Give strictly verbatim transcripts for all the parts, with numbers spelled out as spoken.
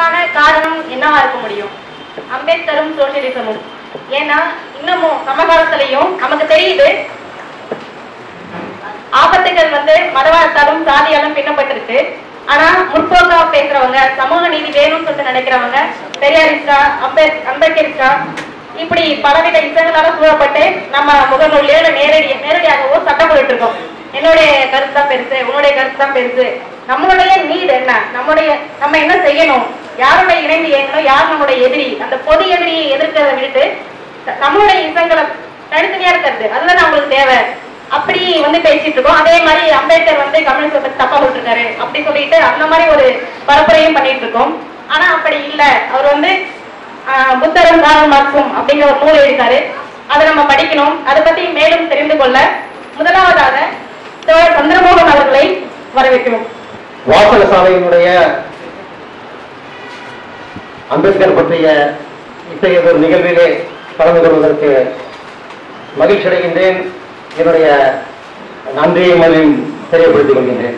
இதற்கான காரணம் என்னவா இருக்க முடியும்? அம்பேத்கரும் சோசியலிசமும். ஏன்னா இன்னமும் சமகாலத்திலையும் நமக்கு தெரியுது ஆபத்துகள் வந்து மதவாதத்தாலும் சாதியாலும் பின்னப்பட்டிருக்கு. ஆனா முற்போக்கா பேசுறவங்க, சமூக நீதி வேணும்னு சொல்லிட்டு நினைக்கிறவங்க, பெரியாரிஸ்டா, அம்பேத் அம்பேத்கரிஸ்டா, இப்படி பலவித இசங்களால சூழப்பட்டு நம்ம முகநூல்லையோ நேரடி நேரடியாகவோ சட்டம் போட்டு இருக்கோம். என்னுடைய கருத்து தான் பெருசு, உன்னுடைய கருத்து தான் பெருசு. நம்மளுடைய நீடு என்ன, நம்முடைய நம்ம என்ன செய்யணும், யாருடைய இணைந்து இயங்கணும், யார் நம்முடைய எதிரி, அந்த பொது எதிரியை எதிர்க்கிறத விட்டுட்டு நம்மளுடைய இசங்களை தனித்தனியா இருக்கிறது அதுதான் அவங்களுக்கு தேவை. அப்படி வந்து பேசிட்டு இருக்கோம். அதே மாதிரி அம்பேத்கர் வந்து கம்யூனிஸ்ட் பத்தி தப்பா சொல்லிருக்காரு அப்படி சொல்லிட்டு அந்த மாதிரி ஒரு பரப்புரையும் பண்ணிட்டு இருக்கோம். ஆனா அப்படி இல்லை. அவர் வந்து ஆஹ் புத்தரும் காரல் மார்க்சும் அப்படிங்கிற ஒரு நூல் எழுதிட்டாரு. அதை நம்ம படிக்கணும். அதை பத்தி மேலும் தெரிந்து கொள்ள முதலாவதாக தோழர் சந்திரமோகன் அவர்களை வரவேற்கிறோம். வாசக சாலையினுடைய அம்பேத்கர் பற்றிய இத்தகைய ஒரு நிகழ்விலே கலந்து கொள்வதற்கு மகிழ்ச்சி அடைகின்றேன். என்னுடைய நன்றியை மொழியும் தெரியப்படுத்திக் கொள்கின்றேன்.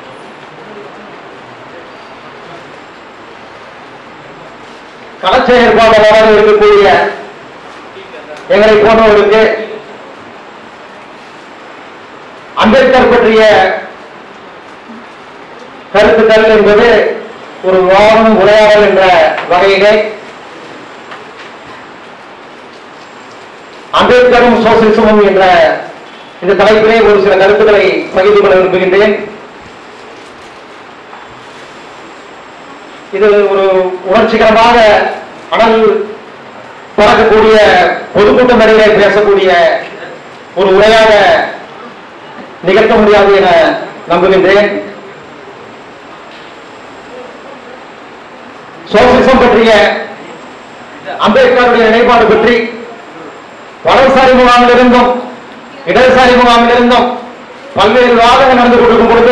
களச்செயற்பாளராக இருக்கக்கூடிய எங்களை போன்றவருக்கு அம்பேத்கர் பற்றிய கருத்துக்கள் என்பது ஒரு விவாதம் உரையாடல் என்ற வகையிலே அம்பேத்கரும் சோசியலிசமும் என்ற இந்த தலைப்பிலே ஒரு சில கருத்துக்களை பகிர்ந்து கொள்ள விரும்புகின்றேன். இது ஒரு உணர்ச்சிகரமாக அனல் பறக்கக்கூடிய பொதுக்கூட்டம் நடையிலே பேசக்கூடிய ஒரு உரையாக நிகழ்த்த முடியாது என நம்புகின்றேன். சோசியலிசம் பற்றிய அம்பேத்கருடைய நிலைப்பாடு பற்றி வலதுசாரி முகாமில் இருந்தும் இடதுசாரி முகாமில் இருந்தும் பல்வேறு விவாதங்கள் நடந்து கொண்டிருக்கும் பொழுது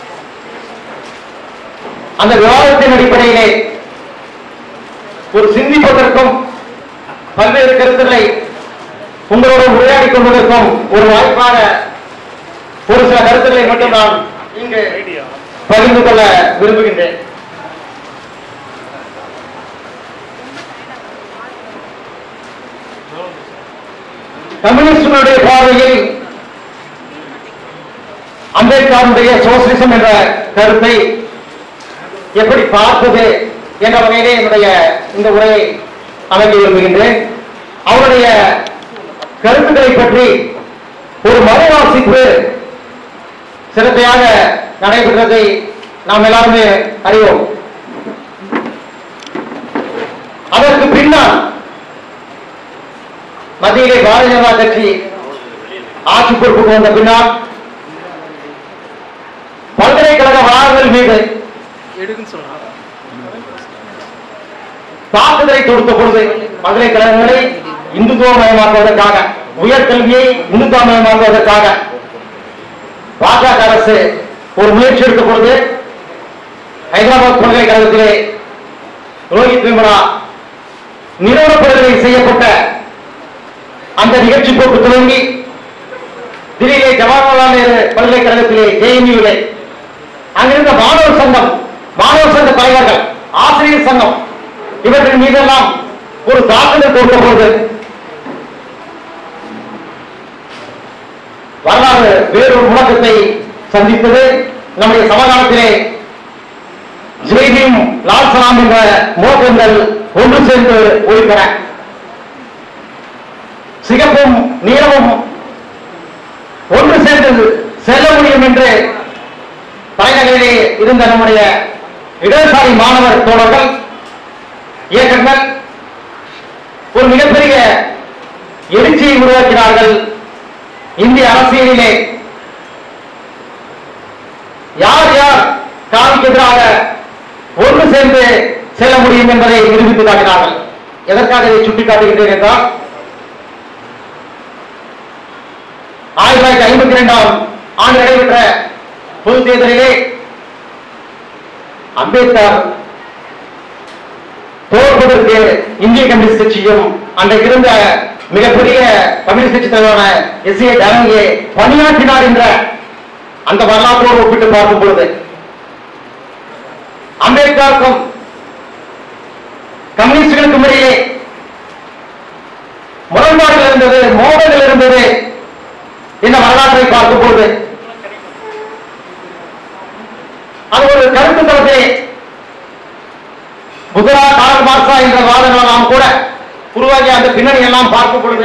அந்த விவாதத்தின் அடிப்படையிலே ஒரு சிந்திப்பதற்கும் பல்வேறு கருத்துக்களை உங்களோடு உரையாடிக் கொள்வதற்கும் ஒரு வாய்ப்பாக ஒரு சில கருத்துக்களை மட்டும் நான் இங்கு பகிர்ந்து கொள்ள விரும்புகின்றேன். கம்யூனிஸ்டுடைய பார்வையில் அம்பேத்கருடைய சோசியலிசம் என்ற கருத்தை எப்படி பார்ப்பது என்ற வகையிலே என்னுடைய இந்த உரையை அமைக்க விரும்புகின்றேன். அவருடைய கருத்துக்களை பற்றி ஒரு மறுவாசிப்பு சிறப்பாக நடைபெற்றதை நாம் எல்லாருமே அறிவோம். அதற்கு பின்னால் மத்தியிலே பாரதிய ஜனதா கட்சி ஆட்சி பொறுப்புக்கு வந்த பின்னால் பல்கலைக்கழக வளாகங்கள் மீது தாக்குதலை தொடுத்த பொழுது பல்கலைக்கழகங்களை இந்துத்துவமயமாக்குவதற்காக, உயர்கல்வியை இந்துத்துவமயமாக்குவதற்காக பாஜக அரசு ஒரு முயற்சி எடுத்த பொழுது ஹைதராபாத் பல்கலைக்கழகத்திலே ரோஹித் விமரா நிறுவனப்படுகை செய்யப்பட்ட அந்த நிகழ்ச்சி போக்கு துவங்கி தில்லியிலே ஜவஹர்லால் நேரு பல்கலைக்கழகத்திலே ஜேஎன்யூவிலே அங்கிருந்த மாணவர் சங்கம், மாணவர் சங்க தலைவர்கள், ஆசிரியர் சங்கம் இவற்றின் மீதெல்லாம் ஒரு தாக்குதல் கொடுத்த போது வரலாறு வேறொரு முழக்கத்தை சந்தித்தது. நம்முடைய சமகாலத்திலே ஜெய்பீம் லால் சலாம் என்ற முழக்கங்கள் ஒன்று சேர்ந்து ஒழித்தன. சிகப்பும் நீளமும் ஒன்று சேர்ந்து செல்ல முடியும் என்று தலைநகரிலே இருந்த நம்முடைய இடதுசாரி மாணவர் தோழர்கள், இயக்கங்கள் ஒரு மிகப்பெரிய எழுச்சியை உருவாக்கினார்கள். இந்திய அரசியலிலே யார் யார் காவிக்கு எதிராக ஒன்று சேர்ந்து செல்ல முடியும் என்பதை நிரூபித்து காட்டினார்கள். எதற்காக இதை சுட்டிக்காட்டுகின்றேன் என்றால், ஆயிரத்தி தொள்ளாயிரத்தி ஐம்பத்தி இரண்டாம் ஆண்டு நடைபெற்ற பொது தேர்தலிலே அம்பேத்கர் தோற்பதற்கு இந்திய கம்யூனிஸ்ட் கட்சியும் அன்றைக்கு இருந்த மிகப்பெரிய கம்யூனிஸ்ட் கட்சி தலைவரான எஸ் ஏ டானங்கே பணியாற்றினார் என்ற அந்த வரலாற்றோடு ஒப்பிட்டு பார்க்கும் பொழுது அம்பேத்கருக்கும் கம்யூனிஸ்டுகளுக்கும் இடையே முரண்பாடுகள் இருந்தது, மோதல்கள் இருந்தது. இந்த வரலாற்றை பார்க்கும் போது அது ஒரு கருத்து தளத்தை புதரா கார்ல் மார்க்ஸா என்ற வாதங்களெல்லாம் கூட உருவாகிய அந்த பின்னணி எல்லாம் பார்க்கும் பொழுது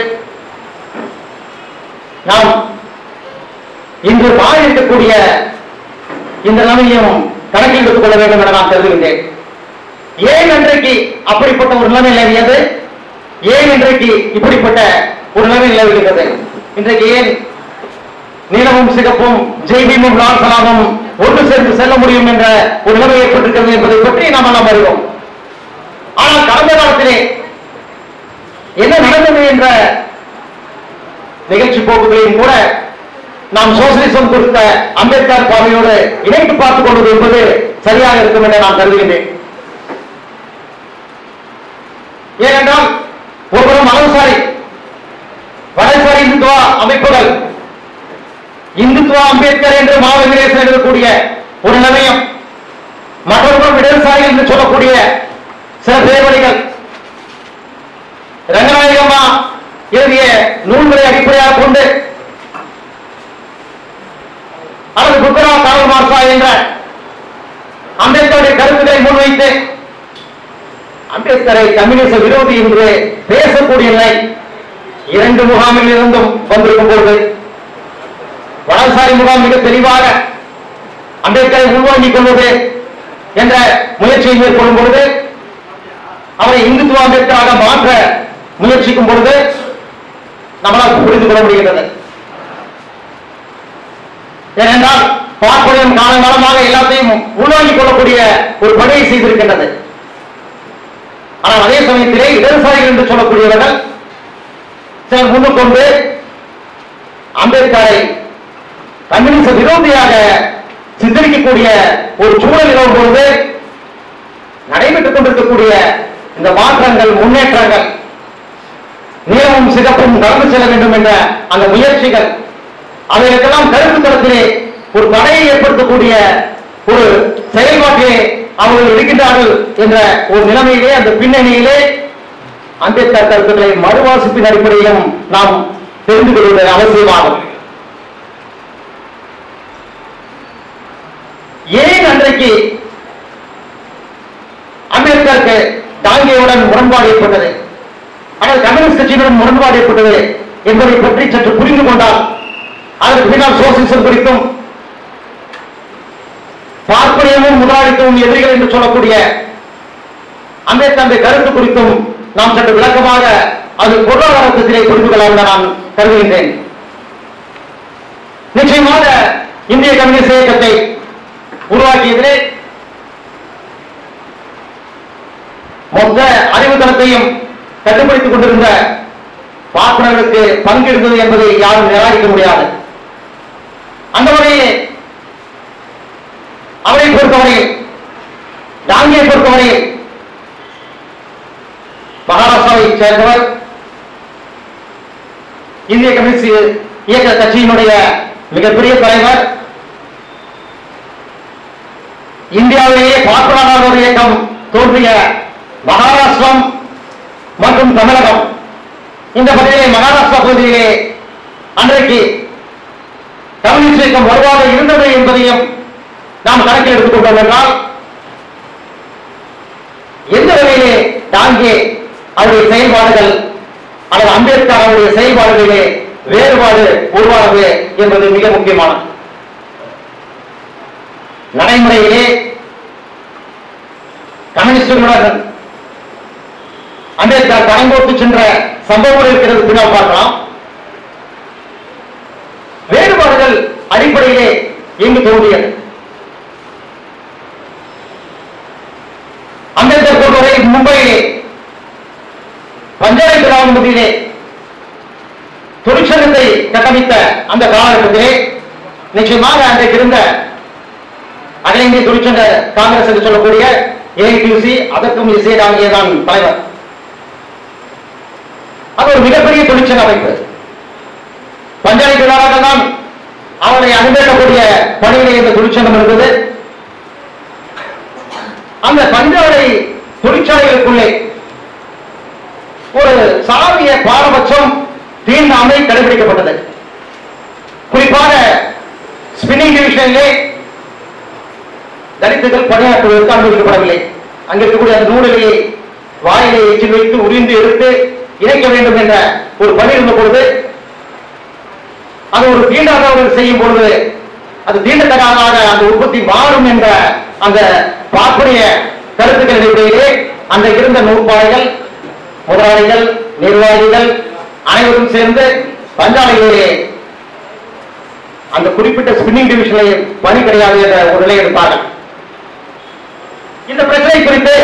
நாம் இன்று மாறி இருக்கக்கூடிய இந்த நிலைமையும் கணக்கில் எடுத்துக் கொள்ள வேண்டும் என நான் கருதுகின்றேன். ஏன் இன்றைக்கு அப்படிப்பட்ட ஒரு நிலைமை நிலவியது? ஏன் இன்றைக்கு இப்படிப்பட்ட ஒரு நிலைமை நிலவுகின்றது? இன்றைக்கு ஏன் நீலமும் சிகப்பும் ஜெய்பீமும் லால்சலாமும் ஒன்று சேர்ந்து செல்ல முடியும் என்ற ஒரு நிலைமை ஏற்பட்டிருக்கிறது என்பதை பற்றி நாம் எல்லாம் அறிவோம். ஆனால் கடந்த காலத்திலே என்ன நடந்தது என்ற நிகழ்ச்சி போக்குகளையும் கூட நாம் சோசியலிசம் கொடுத்த அம்பேத்கர் பார்வையோடு இணைத்து பார்த்துக் கொள்வது என்பது சரியாக இருக்கும் என நான் கருதுகின்றேன். ஏனென்றால் ஒருவரும் வலதுசாரி வலதுசாரி இந்துத்துவ அமைப்புகள் இந்துத்துவ அம்பேத்கர் என்று மா வெங்கடேசன் எழுதக்கூடிய ஒரு நிலையம், மற்றொரு இடதுசாரி என்று சொல்லக்கூடிய சில பேர்வழிகள் ரங்கநாயகம்மா எழுதிய நூல்களை அடிப்படையாக கொண்டு அல்லது புத்தரா கார்ல் மார்க்ஸா என்ற அம்பேத்கருடைய கருத்துக்களை முன்வைத்து அம்பேத்கரை கம்யூனிச விரோதி என்று பேசக்கூடிய நிலை இரண்டு முகாமில் இருந்தும் வந்திருக்கும் போது வலதுசாரி முகாம் மிக தெளிவாக அம்பேத்கரை உள்வாங்கிக் கொள்வது என்ற முயற்சியை மேற்கொள்ளும் பொழுது, அவரை இந்துத்துவ அம்பேத்கராக மாற்ற முயற்சிக்கும் பொழுது நம்மளால் புரிந்து கொள்ள முடிகிறது. ஏனென்றால் பார்ப்பனியம் காலங்காலமாக எல்லாத்தையும் உள்வாங்கிக் கொள்ளக்கூடிய ஒரு பணியை செய்திருக்கின்றது. ஆனால் அதே சமயத்திலே இடதுசாரிகள் என்று சொல்லக்கூடியவர்கள் சிலர் முன்னுக் கொண்டு அம்பேத்கரை கம்யூனிச விரோதியாக சித்தரிக்கக்கூடிய ஒரு சூழல் நிலவும் பொழுது நடைபெற்றுக் கொண்டிருக்கக்கூடிய இந்த மாற்றங்கள், முன்னேற்றங்கள், நீளமும் சிகப்பும் கடந்து செல்ல வேண்டும் என்ற அந்த முயற்சிகள், அவைகளுக்கெல்லாம் கருத்து தளத்திலே ஒரு தடையை ஏற்படுத்தக்கூடிய ஒரு செயல்பாட்டிலே அவர்கள் இருக்கின்றார்கள் என்ற ஒரு நிலைமையிலே, அந்த பின்னணியிலே அம்பேத்கர் கருத்துக்களை மறுவாசிப்பின் அடிப்படையிலும் நாம் தெரிந்து கொள்வது அவசியமாகும். ஏன் அன்றைக்கு அம்பேத்கருக்கு டாங்கேவுடன் முரண்பாடு ஏற்பட்டது, ஆனால் கம்யூனிஸ்ட் கட்சியுடன் முரண்பாடு ஏற்பட்டது என்பதை பற்றி சற்று புரிந்து கொண்டால் அதற்கு பின்னால் சோசியலிசம் குறித்தும் பார்ப்பனியமும் முதலாளித்துவம் எதிரிகள் என்று சொல்லக்கூடிய அம்பேத்கர் கருத்து குறித்தும் நாம் சற்று விளக்கமாக அது பொருளாதாரத்திலே புரிந்து கொள்ளலாம் என நான் கருதுகின்றேன். நிச்சயமாக இந்திய கம்யூனிஸ்ட் இயக்கத்தை உருவாக்கியதிலே மொத்த அறிவுத்தளத்தையும் கட்டுப்படுத்திக் கொண்டிருந்த பார்ப்பனர்களுக்கு பங்கு இருந்தது என்பதை யாரும் நிராகரிக்க முடியாது. அந்த வகையிலே அவரை பொறுத்தவரையில், டாங்கியை பொறுத்தவரையில் மகாராஷ்டிராவை சேர்ந்தவர், இந்திய கம்யூனிஸ்ட் இயக்க கட்சியினுடைய மிகப்பெரிய தலைவர், இந்தியாவிலேயே பார்ப்பனரான ஒரு இயக்கம் தோன்றிய மகாராஷ்டிரம் மற்றும் தமிழகம், இந்த பகுதியிலே மகாராஷ்டிரா பகுதியிலே அன்றைக்கு கம்யூனிஸ்ட் இயக்கம் வலுவாக இருந்தது என்பதையும் நாம் கணக்கில் எடுத்துக் கொண்டோம் என்றால், எந்த வகையிலே டாங்கே அவருடைய செயல்பாடுகள் அல்லது அம்பேத்கர் அவருடைய செயல்பாடுகளிலே வேறுபாடு உருவானது என்பது மிக முக்கியமானது. நடைமுறையிலே கம்யூனிஸ்டுகளுடன் அம்பேத்கர் கடங்கோட்டு சென்ற சம்பவங்கள் இருக்கிறது, பின்னால் பார்க்கலாம். வேறுபாடுகள் அடிப்படையிலே எங்கு தோன்றியது? அம்பேத்கர் பொறுத்தவரை மும்பையிலே பஞ்சாயத்து ராமபதியிலே தொழிற்சங்கத்தை கட்டமைத்த அந்த காலகட்டத்திலே நிச்சயமாக அன்றைக்கு இருந்த அகில இந்திய தொழிற்சங்க காங்கிரஸ் என்று சொல்லக்கூடிய ஏஐடியூசி, அதற்கும் இசை டாங்கே தான் தலைவர். அது ஒரு மிகப்பெரிய தொழிற்சங்க அமைப்பு. பஞ்சாயத்து தொழிலாளர்கள் தான் அவரை அனுமதிக்கக்கூடிய பணியிலே இந்த தொழிற்சங்கம் இருந்தது. அந்த பஞ்சாலை தொழிற்சாலைகளுக்குள்ளே ஒரு சாதிய பாரபட்சம் தீண்டாமை கடைபிடிக்கப்பட்டது. குறிப்பாக ஸ்பின்னிங் டிவிஷனிலே தலித்துகள் பணியாற்றுவதற்கு அனுமதிக்கப்படவில்லை. அங்க இருக்கக்கூடிய அந்த நூலிலேயே வாயிலை எச்சில் வைத்து உரிந்து எடுத்து இணைக்க வேண்டும் என்ற ஒரு பணி இருந்த பொழுது அது ஒரு தீண்டாதவர்கள் செய்யும் பொழுது அது தீண்டத்தகாத அந்த உற்பத்தி மாறும் என்ற அந்த பார்ப்பனிய கருத்துக்களின் இடையிலே அந்த இருந்த நூற்பாளைகள், முதலாளிகள், நிர்வாகிகள் அனைவரும் சேர்ந்து பஞ்சாலையிலே அந்த குறிப்பிட்ட ஸ்பின்னிங் டிவிஷனிலே பணி கிடையாது என்ற ஒரு நிலை எடுத்தார்கள். இந்த பிரச்சனை குறித்து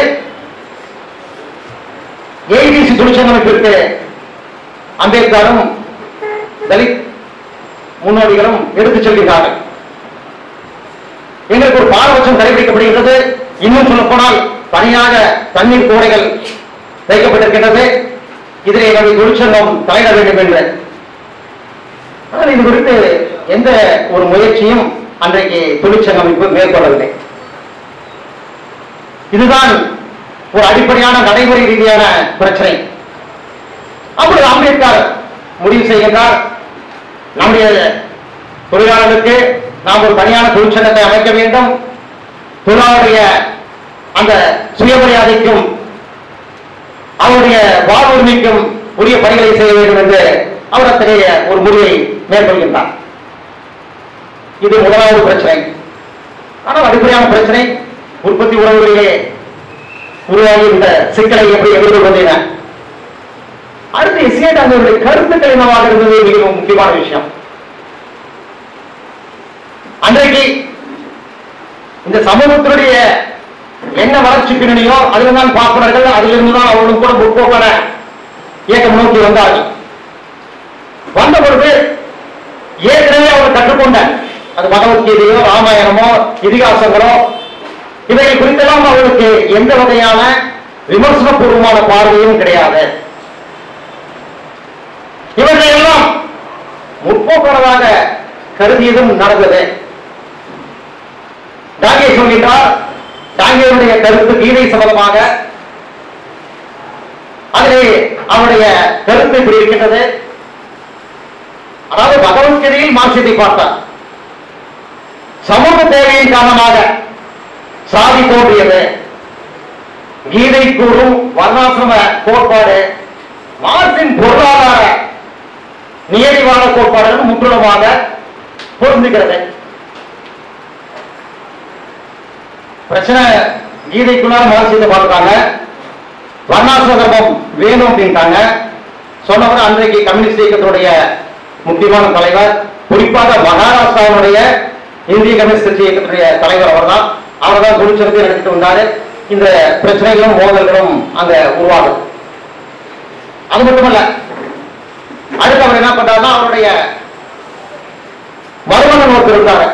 ஏபிசி தொழிற்சங்கமைப்பிற்கு அம்பேத்கரும் தலித் முன்னோடிகளும் எடுத்துச் செல்கிறார்கள். எங்களுக்கு ஒரு பாரபட்சம் கடைபிடிக்கப்படுகிறது. இன்னும் சொல்ல போனால் தனியாக தண்ணீர் கோடைகள் வைக்கப்பட்டிருக்கின்றது. இதில் எங்களுடைய தொழிற்சங்கம் தலையிட வேண்டும் என்று. ஆனால் இது குறித்து எந்த ஒரு முயற்சியும் அன்றைக்கு தொழிற்சங்கமைப்பு மேற்கொள்ளவில்லை. இதுதான் ஒரு அடிப்படையான நடைமுறை ரீதியான பிரச்சனை. அப்பொழுது அம்பேத்கர் முடிவு செய்கின்றார், நம்முடைய தொழிலாளர்களுக்கு நாம் ஒரு தனியான தொழிற்சங்கத்தை அமைக்க வேண்டும், தொழிலாளருடைய அந்த சுயமரியாதைக்கும் அவருடைய வாழ்வுரிமைக்கும் உரிய பணிகளை செய்ய வேண்டும் என்று அவர் அத்தகைய ஒரு முடிவை மேற்கொள்கின்றார். இது முதலாவது பிரச்சனை. ஆனால் அடிப்படையான பிரச்சனை உற்பத்தி உறவுகளிலே உருவாகி இந்த சிக்கலை எப்படி எதிர்கொள்வதென. அடுத்து இசையட் அவர்களுடைய கருத்துக்கள் என்னவாக இருந்தது மிகவும் முக்கியமான விஷயம். அன்றைக்கு இந்த சமூகத்தினுடைய என்ன வளர்ச்சி பின்னணியோ அதில்தான் பார்ப்பனர்கள், அதிலிருந்து தான் அவர்களும் கூட முற்போக்கான இயக்கம் நோக்கி வந்தார்கள். வந்த பொழுது ஏற்கனவே அவர் கற்றுக்கொண்ட அது பகவத்கீதையோ ராமாயணமோ இதிகாசங்களோ இவைகள் குறித்தெல்லாம் அவர்களுக்கு எந்த வகையான விமர்சன பூர்வமான பார்வையும் கிடையாது. இவர்களெல்லாம் முற்போக்கானதாக கருதியதும் நடந்தது. டாங்கே சொல்கின்றார், டாங்கேயுடைய கருத்து கீதை சம்பந்தமாக அதிலே அவருடைய கருத்து இப்படி இருக்கின்றது. அதாவது பகவத்கீதையில் மார்க்சியத்தை பார்த்தார். சமூக தேவையின் காரணமாக சாதி தோன்றியது. கீதை கூறும் வர்ணாசிரம கோட்பாடு மார்க்சின் பொருளாதார நியதிவாத கோட்பாடுகள் முற்றிலுமாக பொருந்துகிறது. பிரச்சனை கீதைக்குள்ளார மார்க்சியத்தை பார்த்தாங்க, வர்ணாசிரமம் வேணும் அப்படின்ட்டாங்க. சொன்னவர் அன்றைக்கு கம்யூனிஸ்ட் இயக்கத்தினுடைய முக்கியமான தலைவர், குறிப்பாக மகாராஷ்டிராவுடைய இந்திய கம்யூனிஸ்ட் கட்சி இயக்கத்துடைய தலைவர் அவர் தான். அவர் தான் தொழிற்சங்கத்தை நடத்திட்டு வந்தாரு. இந்த பிரச்சனைகளும் மோதல்களும் அங்க உருவாகும். அது மட்டுமல்ல, அடுத்து அவர் என்ன பண்றாருன்னா அவருடைய மருமகன் ஒருத்தர் இருந்தாரு.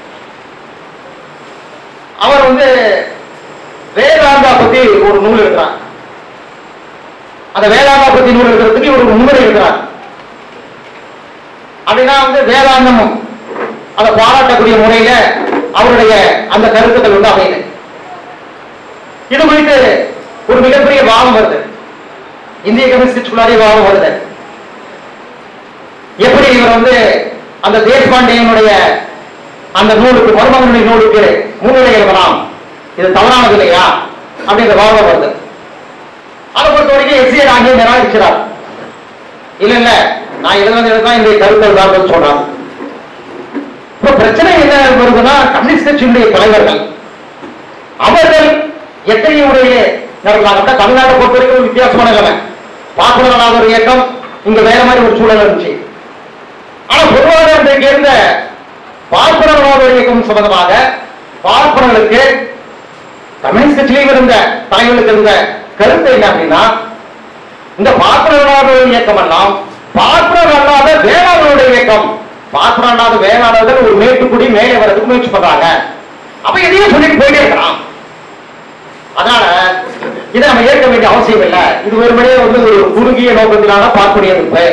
அவர் வந்து வேதாந்தா பத்தி ஒரு நூல் எழுதுறார். அந்த வேதாந்தா பத்தி நூல் எழுதுறதுக்கு ஒரு முன்னுரை எழுதுறார். அப்படின்னா வந்து வேதாந்தம் அதை பாராட்டக்கூடிய முறையில அவருடைய அந்த கருத்துக்கள் வந்து அமையுது. இது குறித்து ஒரு மிகப்பெரிய வாதம் வருது. இந்திய கம்யூனிஸ்டுக்குள்ளாரே வாதம் வருது. எப்படி இவர் வந்து அந்த தேஷ்பாண்டேயனுடைய அந்த நூலுக்கு மருமகனுடைய நூலுக்கு முன்னுரை எழுதலாம், இது தவறானது இல்லையா அப்படிங்கிற வாதம் வருது. அதை பொறுத்த வரைக்கும் எஸ்ஏ ஆகிய நிராகரிக்கிறார். இல்ல இல்ல நான் எழுதுனது எழுதான் இந்த கருத்து தான் சொல்றாங்க. இப்ப பிரச்சனை என்ன வருதுன்னா, கம்யூனிஸ்ட் கட்சியினுடைய தலைவர்கள் அவர்கள் எத்தனை முறையிலே நடக்கலாம். தமிழ்நாட்டை பொறுத்த வரைக்கும் ஒரு வித்தியாசமான நிலைமை. பார்ப்பனர்களாக ஒரு இயக்கம், இங்க வேற மாதிரி ஒரு சூழல் இருந்துச்சு. ஆனா பொதுவாக இன்றைக்கு இருந்த பார்ப்பனர்களாக ஒரு இயக்கம் சம்பந்தமாக பார்ப்பனர்களுக்கு கம்யூனிஸ்ட் கட்சியிலும் இருந்த தலைவர்களுக்கு இருந்த கருத்து என்ன அப்படின்னா, இந்த பார்ப்பனர்களாக ஒரு இயக்கம் எல்லாம் பார்ப்பனர் அல்லாத வேளாளர்களுடைய இயக்கம். பார்ப்பனர் அல்லாத வேளாளர்கள் ஒரு மேட்டுக்குடி மேலே வரதுக்கு முயற்சி பண்றாங்க. அப்ப எதையும் சொல்லிட்டு போயிட்டே இருக்கலாம். அதனால இதை நம்ம ஏற்க வேண்டிய அவசியம் இல்லை. இது ஒருபடியே வந்து ஒரு குறுகிய நோக்கத்திலான பார்ப்பனிய எதிர்ப்பு.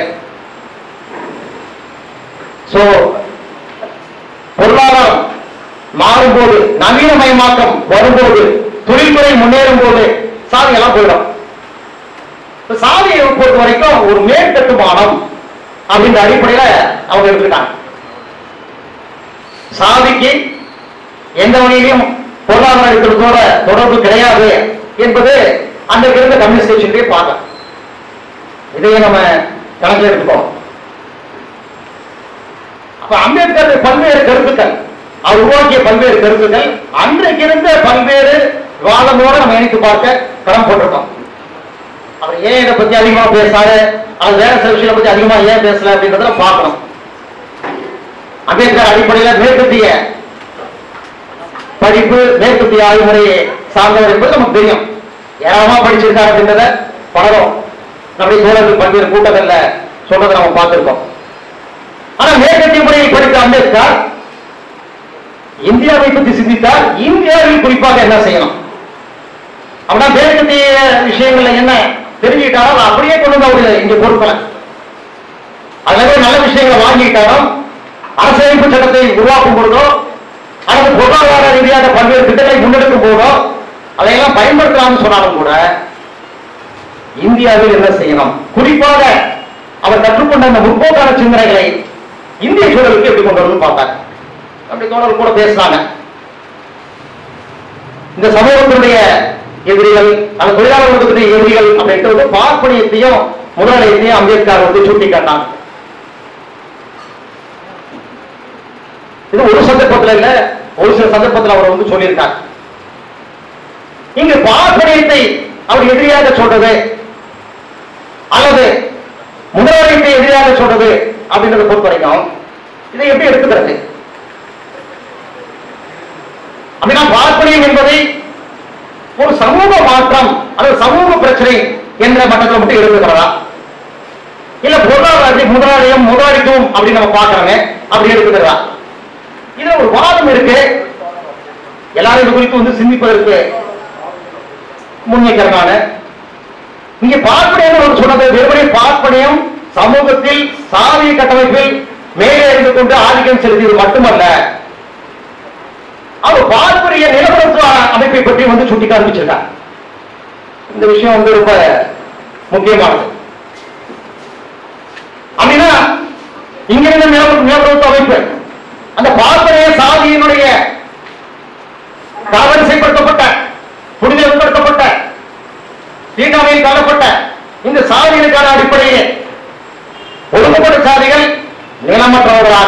சோ பொருளாதாரம் மாறும்போது, நவீனமயமாக்கம் வரும்போது, தொழில்முறை முன்னேறும் போது சாதி எல்லாம் போயிடும். சாதியை பொறுத்த வரைக்கும் ஒரு மேற்கட்டுமானம் அப்படின்ற அடிப்படையில அவங்க எடுத்துக்கிட்டாங்க. சாதிக்கு எந்த வகையிலும் பொருளாதாரத்தோட தொடர்பு கிடையாது என்பது அன்றைக்கு இருந்த கம்யூனிஸ்ட் கட்சியிலே பார்க்கலாம். இதையே நம்ம கணக்கில் எடுத்துக்கோம். அப்ப அம்பேத்கர் பல்வேறு கருத்துக்கள், அவர் உருவாக்கிய பல்வேறு கருத்துக்கள் அன்றைக்கு இருந்த பல்வேறு வாதமோட நம்ம இணைத்து பார்க்க கடன் போட்டிருக்கோம். அவர் ஏன் இதை பத்தி அதிகமா பேசாரு, அது வேற சில விஷயத்தை பத்தி அதிகமா ஏன் பேசல அப்படின்றத பார்க்கணும். அம்பேத்கர் அடிப்படையில் மேற்கத்திய படிப்பு, மேற்கத்திய ஆய்வுமுறையை சார்ந்தவர் என்பது நமக்கு தெரியும். ஏராளமா படிச்சிருக்காரு அப்படின்றத பலரும் நம்முடைய தோழர்கள் பல்வேறு கூட்டங்கள்ல சொல்றதை நம்ம பார்த்திருக்கோம். ஆனா மேற்கத்திய முறையை படித்த அம்பேத்கர் இந்தியாவை பற்றி சிந்தித்தால் இந்தியாவில் குறிப்பாக என்ன செய்யணும் அப்படின்னா மேற்கத்திய விஷயங்கள்ல என்ன தெரிஞ்சுக்கிட்டாலும் அதை அப்படியே கொண்டு வந்து அவரு இங்க பொறுப்பல. அதனால நல்ல விஷயங்களை வாங்கிட்டாலும் அரசியலமைப்பு சட்டத்தை உருவாக்கும் பொழுதோ அல்லது பொருளாதார ரீதியாக பல்வேறு திட்டங்களை முன்னெடுக்கும் போதோ அதையெல்லாம் பயன்படுத்தலாம்னு சொன்னாலும் கூட இந்தியாவில் என்ன செய்யணும், குறிப்பாக அவர் கற்றுக்கொண்ட அந்த முற்போக்கான சிந்தனைகளை இந்திய சூழலுக்கு எப்படி கொண்டு வரணும்னு பார்த்தாங்க. அப்படி தோழர்கள் கூட பேசினாங்க. இந்த சமூகத்தினுடைய எதிரிகள் அந்த தொழிலாளர் வர்க்கத்துடைய எதிரிகள் அப்படின்ட்டு பார்ப்பனியத்தையும் முதலாளியத்தையும் அம்பேத்கர் வந்து சுட்டி காட்டாங்க. இது ஒரு சந்தர்ப்பத்தில் இல்ல, ஒரு சில சந்தர்ப்பத்தில் அவர் வந்து சொல்லியிருக்காங்க. இங்கு பார்ப்பனியத்தை அவர் எதிரியாக சொல்றது அல்லது முதலாளியத்தை எதிரியாக சொல்றது அப்படின்றத பொறுத்த வரைக்கும் இதை எப்படி எடுத்துக்கிறது அப்படின்னா, பார்ப்பனியம் என்பதை ஒரு சமூக மாற்றம் அல்லது சமூக பிரச்சனை என்ற மட்டத்தில் மட்டும் எடுத்துக்கிறதா, இல்ல பொருளாதார முதலாளியம் முதலாளித்துவம் அப்படின்னு நம்ம பார்க்கறாங்க அப்படி எடுத்துக்கிறதா? இதுல ஒரு வாதம் இருக்கு. எல்லாரும் இது குறித்து வந்து சிந்திப்பதற்கு முன்வைக்கிறாங்க. இங்க பார்ப்பனியம் சொன்னது வெறுமனே பார்ப்பனியம் சமூகத்தில் சாதிய கட்டமைப்பில் மேலே இருந்து கொண்டு ஆதிக்கம் செலுத்தியது மட்டுமல்ல, அவர் பார்ப்பனிய நிலப்பரப்பு அமைப்பை பற்றி வந்து சுட்டி காண்பிச்சிருக்காங்க. இந்த விஷயம் வந்து ரொம்ப முக்கியமானது. அப்படின்னா இங்க இருந்த நிலப்பரப்பு அமைப்பு அந்த பார்ப்பனிய சாதியினுடைய காவலிசைப்படுத்தப்பட்ட புனிதப்படுத்தப்பட்ட தீண்டாமையில் தள்ளப்பட்ட இந்த சாதிகளுக்கான அடிப்படையில் ஒடுக்கப்பட்ட சாதிகள் நிலமற்றவர்களாக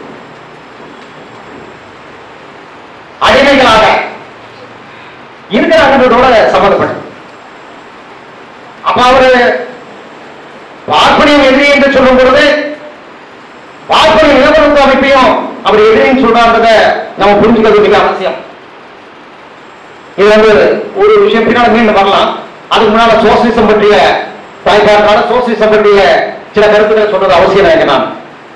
அடிமைகளாக இருக்கிறார்களோட சம்பந்தப்பட்ட. அப்ப அவரு பார்ப்பனியம் எதிரி என்று சொல்லும் பொழுது பார்ப்பனிய நிலப்பரப்பு அமைப்பையும் அவர் எதிரின்னு சொல்றான்றத நம்ம புரிஞ்சுக்க வேண்டிய அவசியம். இது வந்து ஒரு விஷயம் பின்னால மீண்டும் வரலாம். அதுக்கு முன்னால சோசியலிசம் பற்றிய தாய்ப்பாட்டான சோசியலிசம் பற்றிய சில கருத்துக்களை சொல்றது அவசியம் எனக்கு. நான்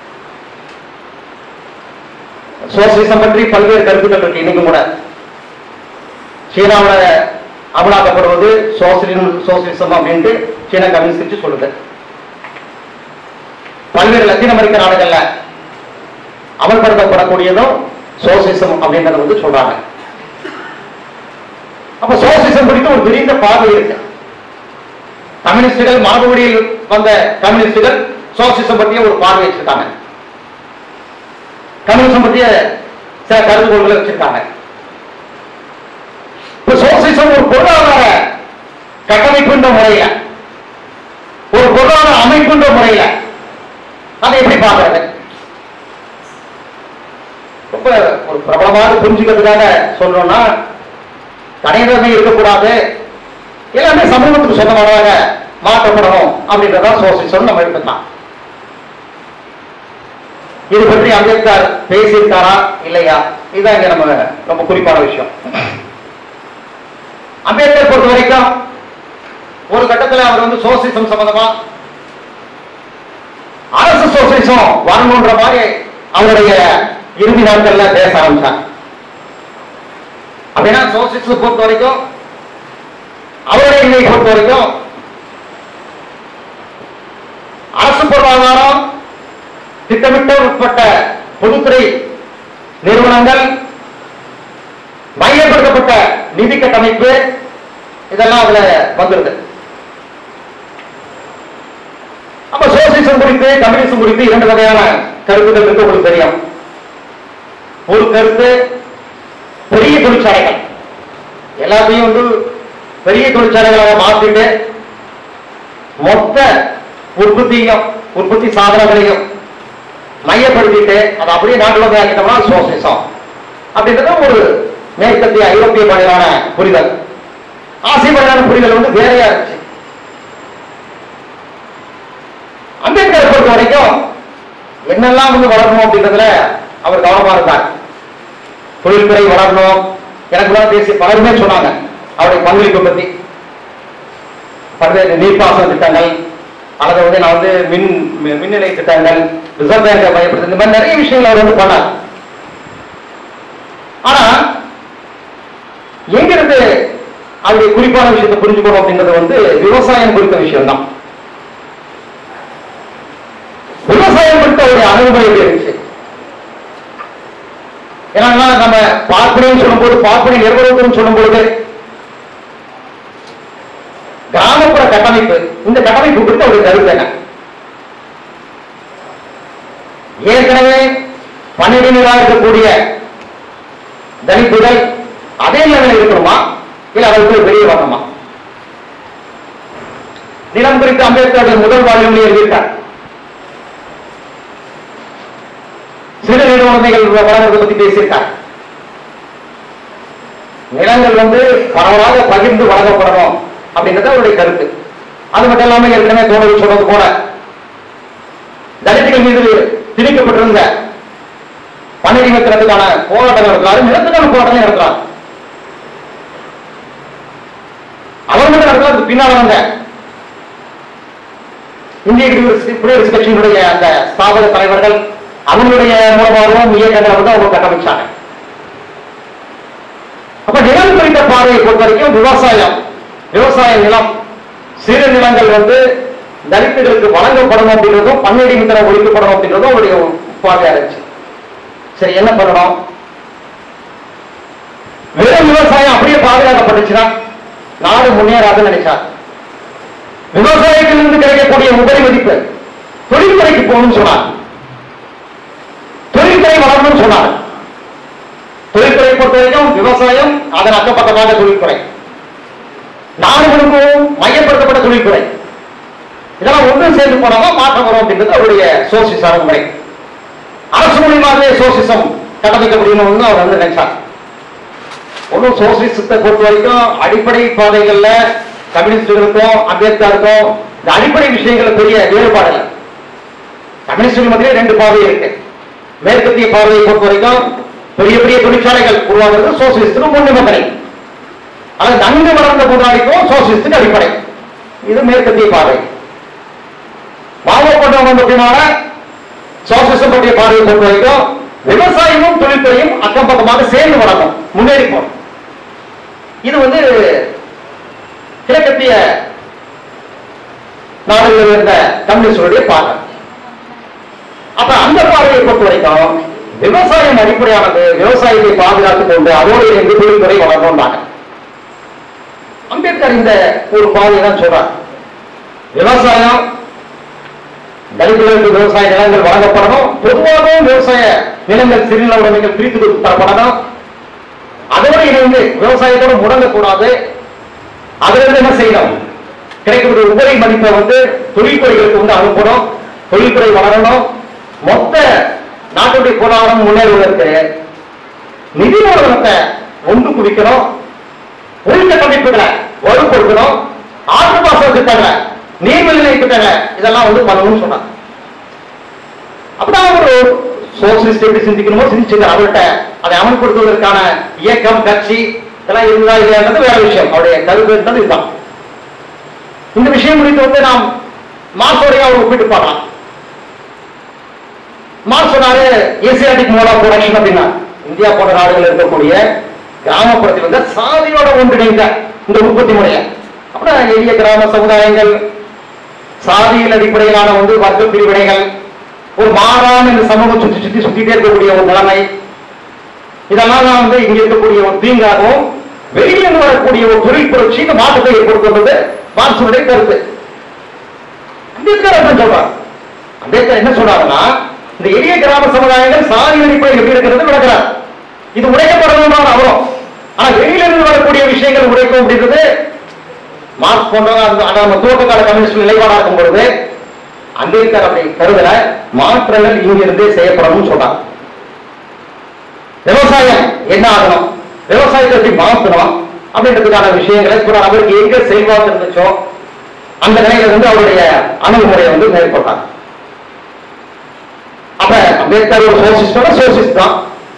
சோசியலிசம் பற்றி பல்வேறு கருத்துக்கள் இருக்கு. இன்னைக்கு கூட சீனாவில் அமலாக்கப்படுவது சோசியலிசம் சோசியலிசம் அப்படின்ட்டு சீனா கம்யூனிஸ்ட் கட்சி சொல்லுது. பல்வேறு லத்தீன் அமெரிக்க நாடுகள்ல அமல்படுத்தப்படக்கூடியதும் சோசியலிசம் அப்படின்றத வந்து சொல்றாங்க. அப்ப சோசியலிசம் குறித்து ஒரு விரிந்த பார்வை இருக்கு. கம்யூனிஸ்டுகள் மரபுவழியில் வந்த கம்யூனிஸ்டுகள் சோசியலிசம் பற்றிய ஒரு பார்வை வச்சிருக்காங்க. கம்யூனிசம் பற்றிய சில கருதுகோள்களை வச்சிருக்காங்க. இப்ப சோசியலிசம் ஒரு பொருளாதார கட்டமைப்புன்ற முறையில ஒரு பொருளாதார அமைப்புன்ற முறையில அதை எப்படி பார்க்கறது ரொம்ப ஒரு பிரபலமாக புரிஞ்சுக்கிறதுக்காக சொல்றோம்னா, தனித்தன்மை இருக்கக்கூடாது, எல்லாமே சமூகத்துக்கு சொந்தமானதாக மாற்றப்படணும் அப்படின்றதான் சோசியலிசம் நம்ம எடுத்துக்கலாம். இது பற்றி அம்பேத்கர் பேசியிருக்காரா இல்லையா, இதுதான் இங்க நம்ம ரொம்ப குறிப்பான விஷயம். அம்பேத்கர் பொறுத்த வரைக்கும் ஒரு கட்டத்தில் அவர் வந்து சோசியலிசம் சம்பந்தமா அரசு சோசியலிசம் வரணுன்ற மாதிரி அவருடைய இறுதி நாட்கள்ல பேச ஆரம்பிச்சார். அப்படின்னா சோசியலிசம் பொறுத்த வரைக்கும் அவருடைய நிலையை பொறுத்த வரைக்கும் அரசு பொருளாதாரம், திட்டமிட்ட உட்பட்ட பொதுத்துறை நிறுவனங்கள், மையப்படுத்தப்பட்ட நிதி கட்டமைப்பு இதெல்லாம் அதுல வந்துருது. சோசியலிசம் குறித்து கம்யூனிசம் குறித்து இரண்டு வகையான கருத்துக்கள் இருக்கு, உங்களுக்கு தெரியும். ஒரு கருத்து பெரிய தொழிற்சாலைகள் எல்லாத்தையும் வந்து பெரிய தொழிற்சாலைகளாக மாற்றிட்டு மொத்த உற்பத்தியும் உற்பத்தி சாதனங்களையும் மையப்படுத்திட்டு அதை அப்படியே நாட்டுல ஆக்கிட்டோம்னா சோசியலிசம் அப்படின்றது ஒரு மேற்கத்திய ஐரோப்பிய படையிலான புரிதல். ஆசிய படையிலான புரிதல் வந்து வேறையா இருந்துச்சு. அம்பேத்கரை பொறுத்த வரைக்கும் என்னெல்லாம் வந்து வளரணும் அப்படின்றதுல அவர் கவனமா இருந்தார். தொழில்துறை வளரணும். எனக்கு தான் பேசி பலருமே சொன்னாங்க அவருடைய பங்களிப்பை பத்தி. பல்வேறு நீர்ப்பாசன திட்டங்கள் அல்லது வந்து நான் வந்து மின் மின்னிலை திட்டங்கள், ரிசர்வ் பேங்கை பயன்படுத்த, இந்த மாதிரி நிறைய விஷயங்கள் அவர் வந்து பண்ணார். ஆனா எங்கிருந்து அவருடைய குறிப்பான விஷயத்தை புரிஞ்சுக்கணும் அப்படின்றது வந்து விவசாயம் குறித்த விஷயம் தான். விவசாயம் குறித்த ஒரு அணுகுமுறை இருந்துச்சு. ஏன்னா நம்ம பார்ப்பனையும் சொல்லும் போது, பார்ப்பனை நிர்வாகத்தும் சொல்லும் பொழுது கிராமப்புற கட்டமைப்பு, இந்த கட்டமைப்பு குறித்து அவருக்கு கருத்து என்ன? ஏற்கனவே பணியிடங்களாக இருக்கக்கூடிய தலித்துகள் அதே லெவலில் இருக்கணுமா, இல்ல அவருக்கு பெரிய வரணுமா? நிலம் குறித்து அம்பேத்கர் முதல் வால்யூம்ல எழுதியிருக்கார். சிறு நிறுவனங்கள் வளர்வதை பத்தி பேசியிருக்கார். நிலங்கள் வந்து பரவலாக பகிர்ந்து வழங்கப்படணும் அப்படின்றது அவருடைய கருத்து. அது மட்டும் இல்லாம ஏற்கனவே தோழர்கள் சொன்னது போல தலித்துகள் மீது திணிக்கப்பட்டிருந்த பணியிடத்திற்கான போராட்டம் நடத்துறாரு, நிலத்துக்கான போராட்டம் நடத்துறாரு. அவர் மட்டும் நடத்துறது பின்னால் வந்த இந்திய குடியரசு கட்சியினுடைய அந்த ஸ்தாபக தலைவர்கள் அவங்களுடைய மூலமாகவும் இயக்கங்களை வந்து அவங்க கட்டமைச்சாங்க. அப்ப நிலம் குறித்த பார்வையை பொறுத்த வரைக்கும் விவசாயம் விவசாய நிலம் சிறு நிலங்கள் வந்து தலித்துகளுக்கு வழங்கப்படணும் அப்படின்றதும் பன்னெடி மித்திரம் ஒழிக்கப்படணும் அப்படின்றதும் அவருடைய பார்வையா இருந்துச்சு. சரி, என்ன பண்ணணும்? வெறும் விவசாயம் அப்படியே பாதுகாக்கப்பட்டுச்சுன்னா நாடு முன்னேறாதுன்னு நினைச்சார். விவசாயத்திலிருந்து கிடைக்கக்கூடிய உபரி மதிப்பு தொழில்துறைக்கு போகணும்னு சொன்னார். தொழில்துறை வளரணும்னு சொன்னார். தொழில்துறை பொறுத்த வரைக்கும் விவசாயம், அதன் அக்கப்பட்டதாக தொழில்துறை, நாடு முழுவதும் மையப்படுத்தப்பட்ட தொழில்துறை, இதெல்லாம் ஒன்றும் சேர்ந்து போனாலும் மாற்றம் வரும் அப்படின்றது அவருடைய சோசியலிச அணுகுமுறை. அரசு மூலியமாகவே சோசியலிசம் கட்டமைக்க முடியும்னு அவர் வந்து நினைச்சார். ஒன்றும் சோசியலிசத்தை பொறுத்த வரைக்கும் அடிப்படை பாதைகள்ல கம்யூனிஸ்டுகளுக்கும் அம்பேத்கருக்கும் இந்த அடிப்படை விஷயங்கள் பெரிய வேறுபாடு இல்லை. கம்யூனிஸ்டுகள் மத்தியிலே ரெண்டு பாதை இருக்கு. மேற்கத்திய பார்வையை பொறுத்த வரைக்கும் பெரிய பெரிய தொழிற்சாலைகள் உருவாகிறது சோசியலிஸ்டுக்கு முன்னிபந்தனை, அது நன்கு வளர்ந்த முதலாளிக்கும் சோசியலிஸ்டுக்கு அடிப்படை. இது மேற்கத்திய பார்வை. பாவப்பட்டவங்க சோசியலிசம் பற்றிய பார்வையை பொறுத்த வரைக்கும் விவசாயமும் தொழில்துறையும் அக்கம் பக்கமாக சேர்ந்து வளரணும், முன்னேறி போகணும். இது வந்து கிழக்கத்திய நாடுகளில் இருந்த கம்யூனிஸ்டுடைய பார்வை. அப்ப அந்த பார்வையை பொறுத்த வரைக்கும் விவசாயம் அடிப்படையானது, விவசாயத்தை பாதுகாத்துக் கொண்டு அதோடு இருந்து தொழில்துறை வளரணும். அம்பேத்கர் இந்த ஒரு பாதையை தான் சொல்றார். விவசாயம் தலித்துகளுக்கு விவசாய நிலங்கள் வழங்கப்படணும், பொதுவாக விவசாய நிலங்கள் சிறுநில உடைமைகள் பிரித்து தரப்படணும், அதோடு இணைந்து விவசாயத்தோடு முடங்கக்கூடாது. அதிலிருந்து என்ன செய்யணும்? கிடைக்கக்கூடிய உபரி மதிப்பை வந்து தொழில்துறைகளுக்கு வந்து அனுப்பணும், தொழில்துறை வளரணும், மொத்த நாட்டுடைய பொருளாதாரம் முன்னேறுவதற்கு நிதி மூலதனத்தை ஒன்று குவிக்கணும், உள்கட்டமைப்புகளை வலுப்படுத்தணும், ஆற்று பாசன திட்டங்களை, நீர்நிலை திட்டங்களை இதெல்லாம் வந்து பண்ணணும்னு சொன்னார். அப்பதான் ஒரு சோசியலிஸ்ட் எப்படி சிந்திக்கணுமோ சிந்திச்சு அவர்கிட்ட அதை அமல்படுத்துவதற்கான இயக்கம், கட்சி இதெல்லாம் இருந்தா இல்லையான்றது வேற விஷயம். அவருடைய கருத்து இதுதான். இந்த விஷயம் குறித்து வந்து நாம் மார்க்ஸோடைய அவர் ஒப்பிட்டு பார்க்கலாம். மார்க்ஸ் சொன்னாரு ஏசியாட்டிக் மோட் ஆஃப் ப்ரொடக்ஷன் அப்படின்னா இந்தியா போன்ற நாடுகள் இருக்கக்கூடிய கிராமப்புறத்தில் வந்து சாதியோட ஒன்றிணைந்த இந்த உற்பத்தி முறையை, அப்படின்னா எளிய கிராம சமுதாயங்கள், சாதியின் அடிப்படையிலான வந்து வர்க்க பிரிவினைகள், ஒரு மாறான இந்த சமூகம் சுற்றி சுற்றி சுத்திட்டே இருக்கக்கூடிய ஒரு நிலைமை, இதெல்லாம் தான் வந்து இங்க இருக்கக்கூடிய ஒரு தீங்காகவும் வெளியிலிருந்து வரக்கூடிய ஒரு தொழில் புரட்சி இந்த மாற்றத்தை ஏற்படுத்துவது மார்க்ஸுடைய கருத்து. அம்பேத்கர் சொல்றார். அம்பேத்கர் என்ன சொல்றாருன்னா, இந்த எளிய கிராம சமுதாயங்கள் சாதி அடிப்படையில் எப்படி இருக்கிறது விளக்குறார். இது உடைக்கப்படணும் அவரும். ஆனா வெளியிலிருந்து வரக்கூடிய விஷயங்கள் உடைக்கும் அப்படின்றது மார்க்ஸ் போன்றவங்க நம்ம துவக்க கால கம்யூனிஸ்ட் நிலைப்பாடா இருக்கும் பொழுது அம்பேத்கர் அப்படி கருதல. மாற்றங்கள் இங்கிருந்தே செய்யப்படணும்னு சொல்றாங்க. விவசாயம் என்ன ஆகணும், விவசாயத்தை எப்படி மாற்றணும் அப்படின்றதுக்கான விஷயங்களை சொல்றாங்க. அவருக்கு எங்க செல்வாக்கு இருந்துச்சோ அந்த நிலையில வந்து அவருடைய அணுகுமுறையை வந்து மேற்கொண்டாங்க. அப்ப அம்பேத்கர் ஒரு சோசிஸ்டோட சோசிஸ்ட் தான்.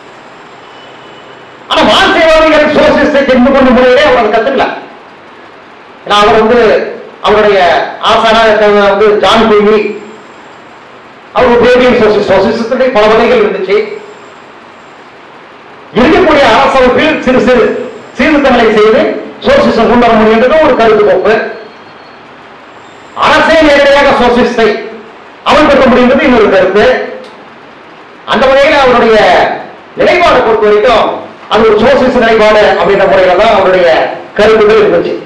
ஆனா மார்க்சியவாதிகள் சோசிஸ்டை தெரிந்து கொண்ட முறையிலே அவர் கத்துக்கல. ஏன்னா அவர் வந்து அவருடைய ஆசான வந்து ஜான் டூவி, அவர் பேரியன் சோசிஸ்ட். சோசிஸ்டத்துடைய பல வகைகள் இருந்துச்சு. இருக்கக்கூடிய அரசமைப்பில் சிறு சிறு சீர்திருத்தங்களை செய்து சோசிஸ்டம் கொண்டு வர முடியும் ஒரு கருத்து கோப்பு. அரசே நேரடியாக சோசிஸ்டை அமல்படுத்த முடியுன்றது இன்னொரு கருத்து. அந்த வகையில் அவருடைய நிலைப்பாடு பொறுத்த வரைக்கும் அது ஒரு சோசியலிச நிலைப்பாடு அப்படின்ற முறையில தான் அவருடைய கருத்துக்கள் இருந்துச்சு.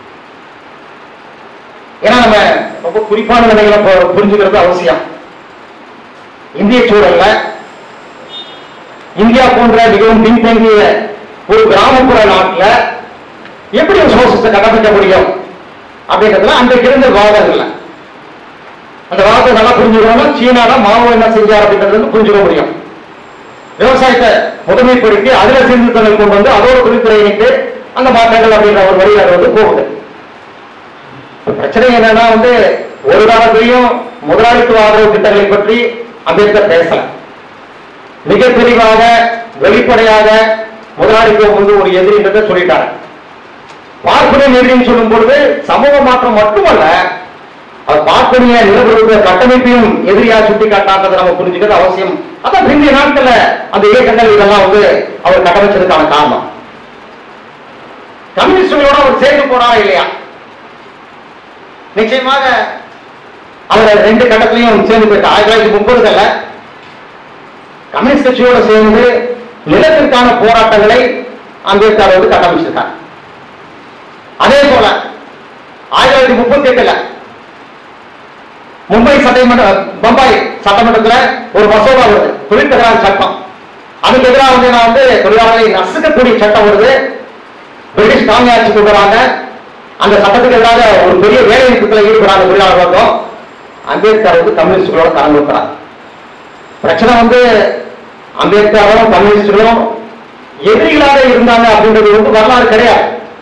ஏன்னா நம்ம ரொம்ப குறிப்பான நிலைகளை புரிஞ்சுக்கிறது அவசியம். இந்திய சூழல்ல இந்தியா போன்ற மிகவும் பின்தங்கிய ஒரு கிராமப்புற நாட்டில் எப்படி ஒரு சோசியலிசத்தை கட்டமைக்க முடியும் அப்படின்றதுல அன்றைக்கு இருந்த வாதங்கள்ல அந்த வாதத்தை நல்லா புரிஞ்சுக்கணும். சீனால மாவோ என்ன செஞ்சார் அப்படின்றது புரிஞ்சுக்க முடியும். விவசாயத்தை முதன்மைப்படுத்தி அதுல சீர்திருத்தங்கள் கொண்டு வந்து அதோட தொழில்துறை இணைத்து அந்த மாற்றங்கள் அப்படின்ற ஒரு வழியில் அது வந்து போகுது. பிரச்சனை என்னன்னா வந்து ஒரு காலத்திலையும் முதலாளித்துவ ஆதரவு திட்டங்களை பற்றி அம்பேத்கர் பேசல. மிக தெளிவாக வெளிப்படையாக முதலாளித்துவம் வந்து ஒரு எதிரின்றதை சொல்லிட்டார். பார்ப்பனிய எதிரின்னு சொல்லும் பொழுது சமூக மாற்றம் மட்டுமல்ல, அது பார்ப்பனிய நிலப்பரப்பு கட்டமைப்பையும் எதிரியா சுட்டி காட்டான்றதை நம்ம புரிஞ்சுக்கிறது அவசியம். அதான் பிந்தைய நாட்கள்ல அந்த இயக்கங்கள் இதெல்லாம் வந்து அவர் கட்டமைச்சதுக்கான காரணம். கம்யூனிஸ்டுகளோட அவர் சேர்ந்து போனா இல்லையா? நிச்சயமாக அவர் ரெண்டு கட்டத்திலையும் சேர்ந்து போயிட்டார். ஆயிரத்தி தொள்ளாயிரத்தி முப்பதுகள்ல கம்யூனிஸ்ட் கட்சியோட சேர்ந்து நிலத்திற்கான போராட்டங்களை அம்பேத்கர் வந்து கட்டமைச்சிருக்காங்க. அதே போல ஆயிரத்தி தொள்ளாயிரத்தி முப்பத்தி எட்டுல மும்பை சட்டமன்ற பம்பாய் சட்டமன்றத்தில் ஒரு மசோதா வருது, தொழில் தகராறு சட்டம். அதுக்கு எதிராக வந்து நான் வந்து தொழிலாளர்களை நசுக்கக்கூடிய சட்டம் வருது. பிரிட்டிஷ் காலனி ஆட்சி கொண்டு வராங்க. அந்த சட்டத்துக்கு எதிராக ஒரு பெரிய வேலை நிறுத்தத்தில் ஈடுபடாத தொழிலாளர்களும் அம்பேத்கர் வந்து கம்யூனிஸ்டுகளோட கலந்து வைக்கிறார். பிரச்சனை வந்து அம்பேத்கரும் கம்யூனிஸ்டுகளும் எதிரிகளாக இருந்தாங்க அப்படின்றது வந்து வரலாறு கிடையாது.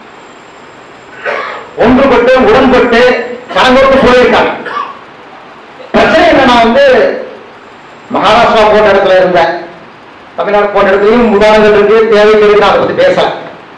ஒன்றுபட்டு உடன்பட்டு கலங்கோட்டு போயிருக்காங்க. பிரச்சனை என்னன்னா வந்து மகாராஷ்டிரா போன்ற இடத்துல இருந்த தமிழ்நாடு போன்ற இடத்துலையும் உதாரணங்கள் இருக்கு, தேவை தெரிவித்து அதை பத்தி பேசல.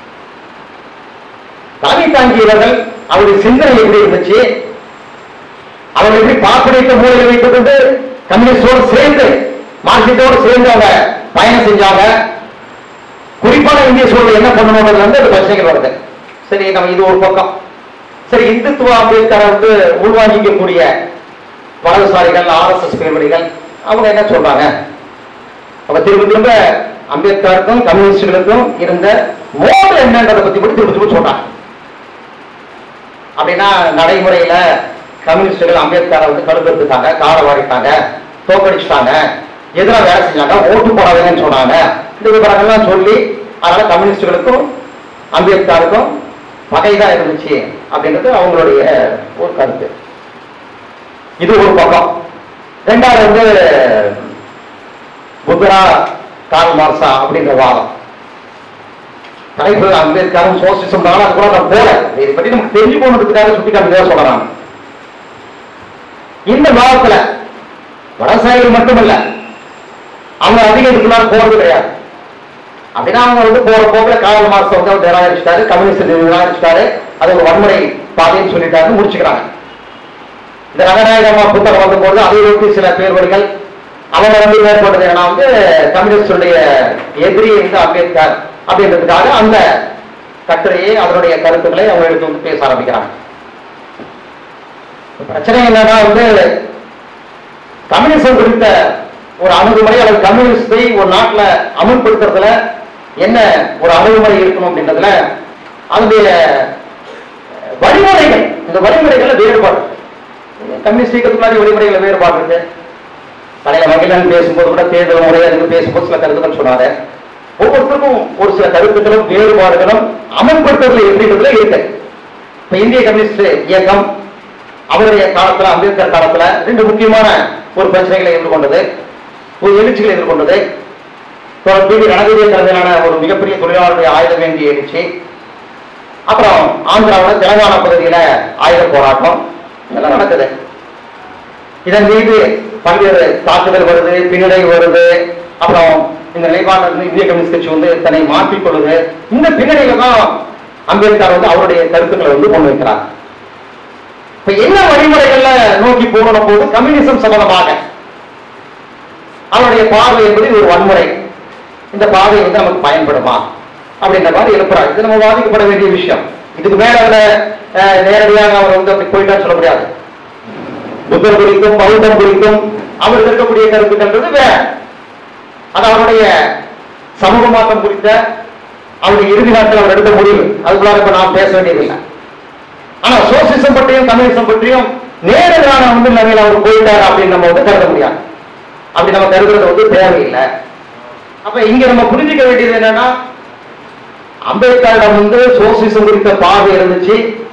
தாங்கி தாங்கியவர்கள் அவருடைய சிந்தனை எப்படி இருந்துச்சு, அவர்கள் எப்படி பார்ப்பனைத்த மூலையில் வைத்துக் கொண்டு கம்யூனிஸ்டோடு சேர்ந்து மார்க்சியத்தோடு சேர்ந்து அவங்க பயணம் செஞ்சாங்க. குறிப்பான இந்திய சூழல் என்ன பண்ணணும்ன்றது வந்து அந்த பிரச்சனைகள் வருது. சரி, நம்ம இது ஒரு பக்கம். சரி, இந்துத்துவ அம்பேத்கரை வந்து உள்வாங்கிக்கக்கூடிய வலதுசாரிகள் ஆர் எஸ் எஸ் பேர்வழிகள் அவங்க என்ன சொல்றாங்க? அப்ப திரும்ப திரும்ப அம்பேத்கருக்கும் கம்யூனிஸ்டுகளுக்கும் இருந்த மோதல் என்னன்றதை பத்தி கூட திரும்ப திரும்ப சொல்றாங்க. அப்படின்னா நடைமுறையில கம்யூனிஸ்டுகள் அம்பேத்கரை வந்து கடுப்பெடுத்துட்டாங்க, காரை வாடிட்டாங்க, தோக்கடிச்சுட்டாங்க, எதிராக வேலை செஞ்சாங்க, ஓட்டு போடாதீங்கன்னு சொன்னாங்க. இந்த விவரங்கள்லாம் சொல்லி அதனால கம்யூனிஸ்டுகளுக்கும் அம்பேத்கருக்கும் பகைதான் இருந்துச்சு அப்படின்றது அவங்களுடைய ஒரு கருத்து. இது ஒரு பக்கம். ரெண்டாவது வந்து புத்தரா கார்ல் மார்க்ஸா அப்படின்ற வாதம். தலைப்பு அம்பேத்கரும் சோசிசம் தான், அது கூட நான் போல இதை பற்றி நமக்கு தெரிஞ்சு போனதுக்காக சுட்டி காமிக்க சொல்றாங்க. இந்த வாதத்துல வடசாயிகள் மட்டுமல்ல, அவங்க அதிக இதுக்குள்ளார போறது கிடையாது. அப்படின்னா அவங்க வந்து போற போக்கில் கார்ல் மார்க்ஸ் வந்து அவர் நிராகரிச்சிட்டாரு, கம்யூனிஸ்ட் நிராகரிச்சிட்டாரு, அது ஒரு வன்முறை பாதைன்னு சொல்லிட்டாரு, முடிச்சுக்கிறாங்க. இந்த ரகநாயகமா புத்தகம் வந்த போது அதை ஒட்டி சில பேர்வழிகள் அவங்க வந்து மேற்பட்டது ஏன்னா வந்து கம்யூனிஸ்டுடைய எதிரி வந்து அம்பேத்கர் அப்படின்றதுக்காக அந்த கட்டுரையை அதனுடைய கருத்துக்களை அவங்க எடுத்து வந்து பேச ஆரம்பிக்கிறாங்க. பிரச்சனை என்னன்னா வந்து கம்யூனிசம் குறித்த ஒரு அணுகுமுறை அல்லது கம்யூனிஸ்டை ஒரு நாட்டில் அமுல்படுத்துறதுல என்ன ஒரு அணுகுமுறை இருக்கணும் அப்படின்றதுல அதனுடைய வழிமுறைகள், இந்த வழிமுறைகள்ல வேறுபாடு. கம்யூனிஸ்ட் இயக்கத்துக்கு வழிமுறைகளை வேறுபாடு இருக்கு, கடையில மகிழன் பேசும்போது கூட தேர்தல் முறை அதுக்கு பேசும்போது சில கருத்துக்கள் சொன்னாங்க. ஒவ்வொருத்தருக்கும் ஒரு சில கருத்துக்களும் வேறுபாடுகளும் அமல்படுத்துவதில் எப்படின்றதுல இருக்கு. இப்ப இந்திய கம்யூனிஸ்ட் இயக்கம் அவருடைய காலத்துல, அம்பேத்கர் காலத்துல ரெண்டு முக்கியமான ஒரு பிரச்சனைகளை எதிர்கொண்டது, ஒரு எழுச்சிகளை எதிர்கொண்டது. பிபி ரணதீரிய தலைமையிலான ஒரு மிகப்பெரிய தொழிலாளருடைய ஆயுதம் வேண்டிய எழுச்சி, அப்புறம் ஆந்திராவில் தெலங்கானா பகுதியில ஆயுத போராட்டம் இதெல்லாம் நடக்குது. இதன் மீது பல்வேறு தாக்குதல் வருது, பின்னடைவு வருது. அப்புறம் இந்த நிலைப்பாடு இந்திய கம்யூனிஸ்ட் கட்சி வந்து தன்னை மாற்றிக்கொள்ளுது. இந்த பின்னடையில தான் அம்பேத்கர் வந்து அவருடைய கருத்துக்களை வந்து கொண்டு வைக்கிறார். இப்ப என்ன வழிமுறைகள்ல நோக்கி போகணும் போது கம்யூனிசம் சம்பந்தமாக அவருடைய பார்வை என்பது ஒரு வன்முறை. இந்த பார்வை வந்து நமக்கு பயன்படுமா அப்படின்ற மாதிரி எழுப்புறாரு. இது நம்ம பாதிக்கப்பட வேண்டிய விஷயம். இதுக்கு மேல நேரடியாக அவர் வந்து அப்படி போயிட்டான்னு சொல்ல முடியாது. புத்தர் குறித்தும் பௌத்தம் குறித்தும் அவர் இருக்கக்கூடிய கருத்துக்கள் வேற. அது அவருடைய சமூக மாற்றம் குறித்த அவருடைய இறுதி நாட்கள் அவர் எடுத்த முடிவு. அதுக்குள்ளார இப்ப நாம் பேச வேண்டியதில்லை. ஆனா சோசிசம் பற்றியும் கம்யூனிசம் பற்றியும் நேரடியான வந்து நிலையில் அவர் போயிட்டார் அப்படின்னு நம்ம வந்து கருத முடியாது. அப்படி நம்ம கருதுறது வந்து தேவையில்லை. அப்ப இங்க நம்ம புரிஞ்சுக்க வேண்டியது என்னன்னா, அம்பேத்கரிடம் வந்து சோசிசம் குறித்த பார்வை இருந்துச்சு.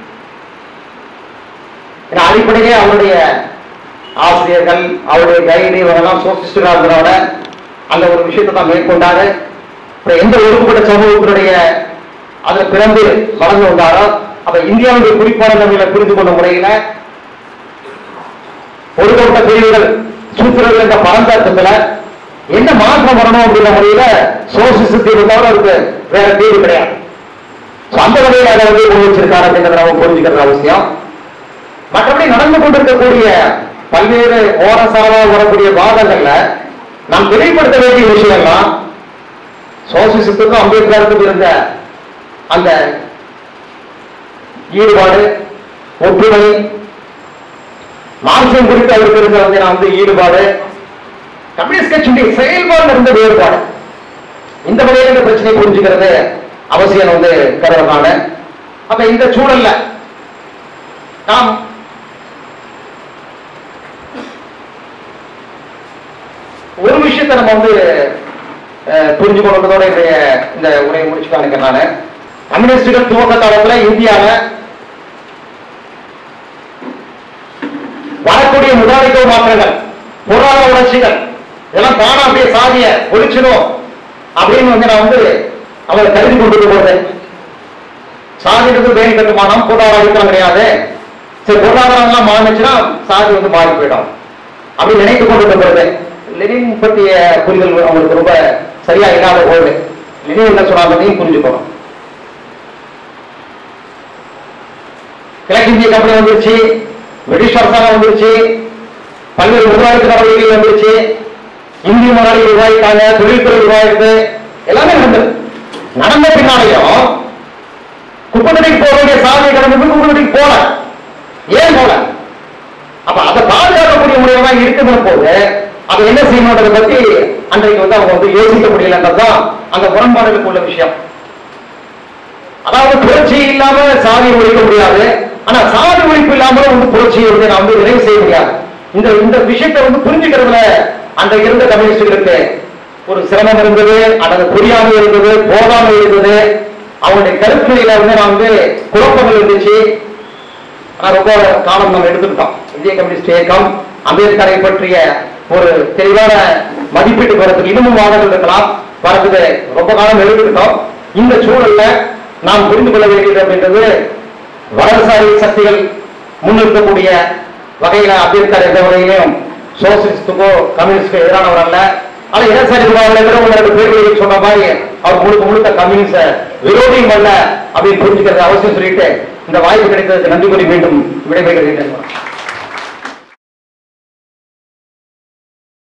அடிப்படையே அவருடைய ஆசிரியர்கள், அவருடைய கைடு இவரெல்லாம் சோசிஸ்டா இருந்ததோட அந்த ஒரு விஷயத்தை தான் மேற்கொண்டாரு. எந்த ஒடுக்கப்பட்ட சமூகத்தினுடைய அதுல பிறந்து வளர்ந்து வந்தாரோ, அப்ப இந்தியாவுடைய குறிப்பான நிலையில புரிந்து கொண்ட முறையில ஒடுக்கப்பட்ட பிரிவுகள் சூத்திரர்கள் என்ற பரந்தத்துல என்ன மாற்றம் வரணும் அப்படின்ற முறையில சோசிசத்தை தவிர இருக்கு வேற தீர்வு கிடையாது. அந்த வகையில் அதை வந்து கொண்டு வச்சிருக்காரு அப்படின்றத நம்ம புரிஞ்சுக்கிறது அவசியம். மற்றபடி நடந்து கொண்டிருக்கக்கூடிய பல்வேறு ஓரசாராக வரக்கூடிய வாதங்கள்ல நாம் தெளிவுபடுத்த வேண்டிய விஷயம்லாம் சோசிசத்துக்கும் அம்பேத்கருக்கும் இருந்த அந்த ஈடுபாடு, ஒற்றுமை, மார்க்சியம் குறித்து அவருக்கு இருந்த வந்து ஈடுபாடு, கம்யூனிஸ்ட் கட்சியுடைய செயல்பாடு இருந்த வேறுபாடு, இந்த வகையில் இந்த பிரச்சனை புரிஞ்சுக்கிறது அவசியம் வந்து கருதுறாங்க. அப்ப இந்த சூழல்ல நாம் ஒரு விஷயத்தை நம்ம வந்து புரிஞ்சு கொண்டதோட இந்த உரையை முடிச்சு நினைக்கிறேன். கம்யூனிஸ்டுகள் துவக்க காலத்துல இந்தியாவில் வரக்கூடிய முதலாளித்துவ மாற்றங்கள், பொருளாதார வளர்ச்சிகள் இதெல்லாம் தானா அப்படியே சாதிய ஒழிச்சிடும் அப்படின்னு வந்து நான் வந்து அவரை கருதி கொண்டு போறேன். சாதிக்கு வேலை கட்டுமானம் பொருளாதார அடித்தளம் கிடையாது. சரி, பொருளாதாரம் எல்லாம் மாறிச்சுன்னா சாதி வந்து மாறி போயிடும் அப்படின்னு நினைத்து கொண்டு போறது. லெனின் பற்றிய புரிதல் அவங்களுக்கு ரொம்ப சரியா இல்லாத போது லெனின் என்ன சொன்னாங்க புரிஞ்சுக்கணும். கிழக்கிந்திய கம்பெனி வந்துருச்சு, பிரிட்டிஷ் அரசாங்கம் வந்துருச்சு, பல்வேறு முதலாளித்து நடவடிக்கைகள் வந்துருச்சு, இந்திய முதலாளிகள் உருவாக்கிட்டாங்க, தொழில்துறை உருவாயிருக்கு, எல்லாமே நடந்தது. நடந்த பின்னாலேயும் குப்பத்தடிக்கு போக வேண்டிய சாதியை கடந்து குப்பத்தடிக்கு போல. ஏன் போல? அப்ப அதை பாதுகாக்கக்கூடிய முறையெல்லாம் இருக்குங்கிற போது அதை என்ன செய்யணுன்றதை பத்தி அன்றைக்கு வந்து அவங்க வந்து யோசிக்க முடியலன்றதுதான் அந்த முரண்பாடுகளுக்கு உள்ள விஷயம். அதாவது புரட்சி இல்லாம சாதியை ஒழிக்க முடியாது, ஆனா சாதி ஒழிப்பு இல்லாமலும் வந்து புரட்சியை வந்து நான் வந்து நிறைவு செய்ய முடியாது. இந்த இந்த விஷயத்தை வந்து புரிஞ்சுக்கிறதுல அன்றைக்கு இருந்த கம்யூனிஸ்டுகளுக்கு ஒரு சிரமம் இருந்தது, அல்லது புரியாமல் இருந்தது, போதாமல் இருந்தது. அவங்களுடைய கருத்துறையில வந்து நான் வந்து குழப்பங்கள் இருந்துச்சு. ஆனா ரொம்ப காலம் நம்ம எடுத்துக்கிட்டோம். இந்திய கம்யூனிஸ்ட் இயக்கம் அம்பேத்கரை பற்றிய ஒரு தெளிவான மதிப்பீட்டு வரதுக்கு இன்னமும் வாதங்கள் இருக்கலாம், வரதுக்கு ரொம்ப காலம் எடுத்துக்கிட்டோம். இந்த சூழல்ல நாம் புரிந்து கொள்ள வேண்டியது அப்படின்றது, வலதுசாரி சக்திகள் முன்னிறுத்தக்கூடிய வகையில அம்பேத்கர் எந்த வகையிலும் சோசியலிஸ்டுக்கோ கம்யூனிஸ்டுக்கோ எதிரானவர் அல்ல. ஆனா இடதுசாரி பேர்கள் சொன்ன மாதிரி அவர் முழுக்க முழுக்க கம்யூனிஸ்ட விரோதியும் அல்ல அப்படின்னு புரிஞ்சுக்கிறது அவசியம் சொல்லிட்டு இந்த வாய்ப்பு கிடைத்ததுக்கு நன்றி கூறி மீண்டும் விடைபெறுகிறேன்.